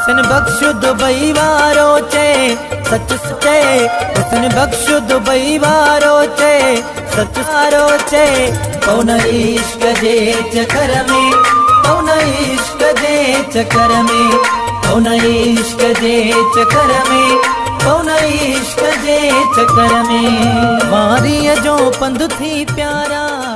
हुस्न बख्श दुबई वारो चे सच चे, हुस्न बख्श दुबई वारो चे सच वारो चे। कौन इश्क जे चक्कर में, कौन इश्क जे चक्कर में, कौन इश्क जे चक्कर में, कौन इश्क जे चक्कर में। वारीअ जो पंधु थी प्यारा।